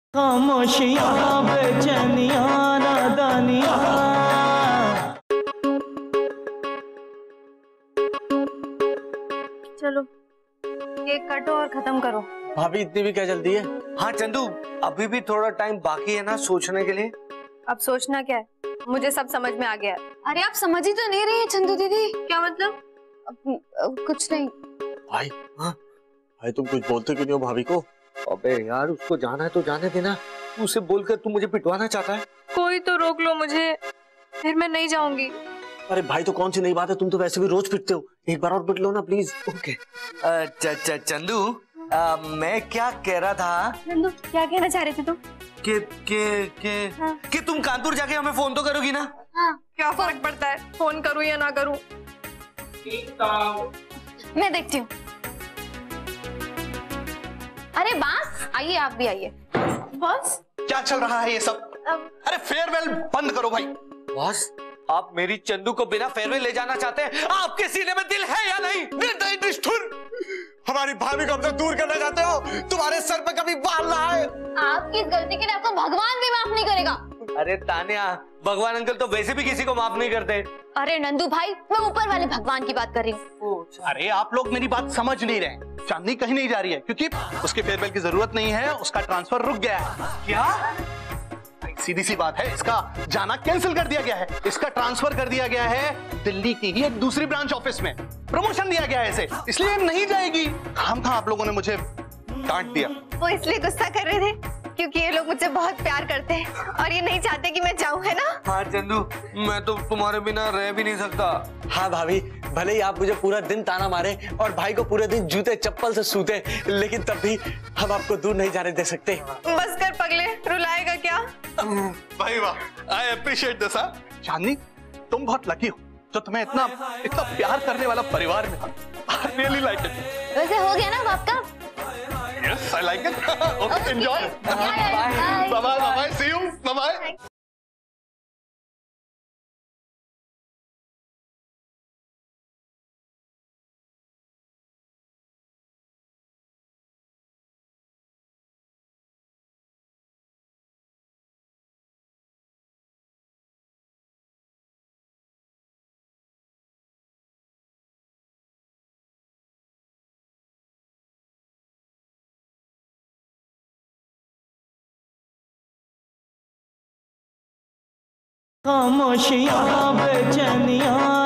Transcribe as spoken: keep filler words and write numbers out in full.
खामोशियाँ बेचैनियाँ नादानियाँ। चलो केक काटो और खत्म करो। भाभी इतनी भी क्या जल्दी है? हाँ चंदू, अभी भी थोड़ा टाइम बाकी है ना सोचने के लिए। अब सोचना क्या है, मुझे सब समझ में आ गया है। अरे आप समझ ही तो नहीं रही है चंदू दीदी। क्या मतलब? अब, अब कुछ नहीं। भाई हाँ भाई तुम कुछ बोलते क्यों नहीं हो भाभी को? अबे यार उसको जाना है तो जाने देना, उसे बोलकर तू मुझे पिटवाना चाहता है। कोई तो रोक लो मुझे, फिर मैं नहीं जाऊंगी। अरे भाई तो कौन सी नई बात है, तुम तो वैसे भी रोज पिटते हो, एक बार और पिट लो ना प्लीज। ओके चंदू, आ, मैं क्या कह रहा था? नंदू क्या कहना चाह रहे थे तुम? कि कि कि हाँ। कि तुम कानपुर जाके हमें फोन तो करोगी ना? हाँ क्या फर्क पड़ता है फोन करूं या ना करूं? मैं देखती हूँ। अरे बास आइए, आप भी आइए। बस क्या चल रहा है ये सब? अब अरे फेयरवेल बंद करो भाई। बॉस, आप मेरी चंदू को बिना फेयरवेल ले जाना चाहते हैं? आपके सीने में दिल है या नहीं? निष्ठुर, हमारी भाभी को हमसे दूर करना चाहते हो? तुम्हारे सर पे कभी बाल ना आए। आपकी इस गलती के लिए आपको भगवान भी माफ नहीं करेगा। अरे तान्या, भगवान अंकल तो वैसे भी किसी को माफ नहीं करते। अरे नंदू भाई, मैं ऊपर वाले भगवान की बात कर रही हूँ। अरे आप लोग मेरी बात समझ नहीं रहे। चांदनी कहीं नहीं जा रही है क्योंकि उसके फेयरवेल की जरूरत नहीं है, उसका ट्रांसफर रुक गया है। क्या? सीधी सी बात है, इसका जाना कैंसिल कर दिया गया है। इसका ट्रांसफर कर दिया गया है दिल्ली की ही एक दूसरी ब्रांच ऑफिस में। प्रमोशन दिया गया है इसे, इसलिए नहीं जाएगी। हम कहा आप लोगों ने मुझे डांट दिया। वो इसलिए गुस्सा कर रहे थे क्योंकि ये लोग मुझसे बहुत प्यार करते हैं और ये नहीं चाहते कि मैं जाऊं, है ना? हाँ चंदू, मैं तो तुम्हारे बिना रह भी नहीं सकता। हाँ भाभी, भले ही आप मुझे पूरा दिन ताना मारे और भाई को पूरे दिन जूते चप्पल से सूते, लेकिन तब भी हम आपको दूर नहीं जाने दे सकते। बस कर पगले, रुलाएगा क्या? भाई वाह, आई अप्रिशिएट दिस। चांदनी, तुम बहुत लकी हो जो तुम्हें इतना इतना प्यार करने वाला परिवार मिला। I really like it. वैसे हो गया ना आपका? Yes, I like it. Okay, enjoy. Bye bye, bye bye. See you. Bye bye. खामोशियाँ बेचैनियाँ